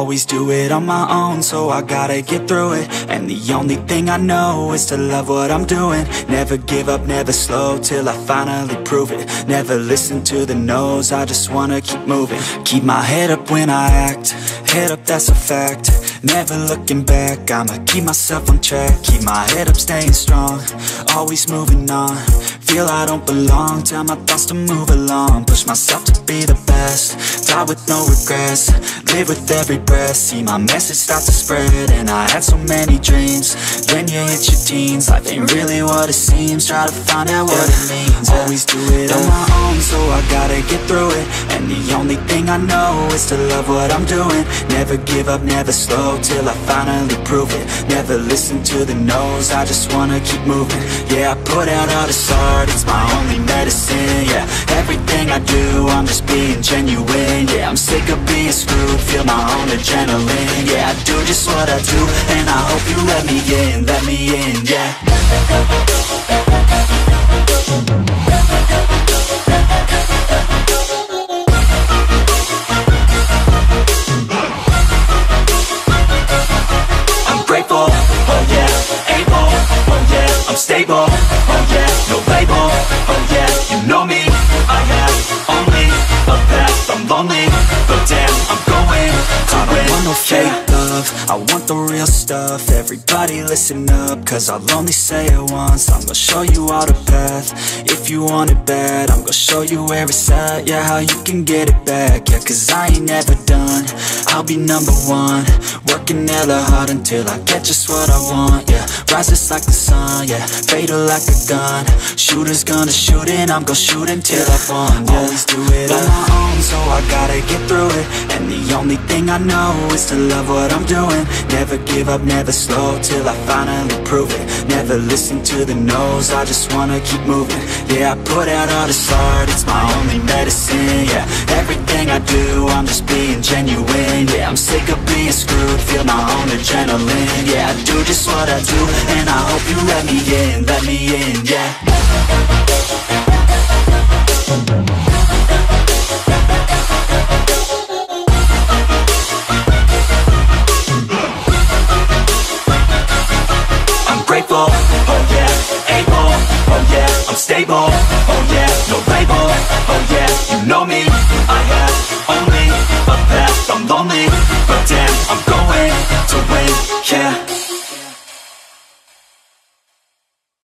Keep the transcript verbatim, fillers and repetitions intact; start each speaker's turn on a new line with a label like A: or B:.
A: Always do it on my own, so I gotta get through it. And the only thing I know is to love what I'm doing. Never give up, never slow, till I finally prove it. Never listen to the no's, I just wanna keep moving. Keep my head up when I act, head up, that's a fact. Never looking back, I'ma keep myself on track. Keep my head up, staying strong, always moving on. Feel I don't belong, tell my thoughts to move along. Push myself to be the best, die with no regrets. Live with every breath, see my message start to spread. And I had so many dreams, then you hit your teens. Life ain't really what it seems, try to find out what it means. Always do it on my own, so I gotta get through it. And the only thing I know is to love what I'm doing. Never give up, never slow, till I finally prove it. Never listen to the no's, I just wanna keep moving. Yeah, I put out all this art, it's my only medicine. Yeah, everything I do, I'm just being genuine. Yeah, I'm sick of being screwed, feel my own adrenaline. Yeah, I do just what I do, and I hope you let me in, let me in, yeah. I'm grateful, oh yeah, able, oh yeah, I'm stable, oh yeah, no label, oh yeah, you know me, I have only a path, I'm lonely, but damn, I'm going to I don't want no fake love, I want the real stuff. Everybody listen up, cause I'll only say it once. I'm gonna show you all the path, if you want it bad. I'm gonna show you where it's at, yeah, how you can get it back. Yeah, cause I ain't never done, I'll be number one. Working hella hard until I get just what I want, yeah. Rises like the sun, yeah, fatal like a gun. Shooters gonna shoot and I'm gonna shoot until I won, yeah. Always do it on my own, so I gotta get through it. And the only thing I know is to love what I'm doing. Never give up, never slow, till I finally prove it. Never listen to the no's, I just wanna keep moving. Yeah, I put out all this art, it's my only medicine. Yeah, everything I do, I'm just being genuine. Yeah, I'm sick of being screwed, feel my own adrenaline. Yeah, I do just what I do, and I hope you let me in, let me in, yeah. I'm grateful, oh yeah, able, oh yeah, I'm stable, oh yeah, no label, oh yeah, you know me, I have only a path, I'm lonely, but damn, I'm going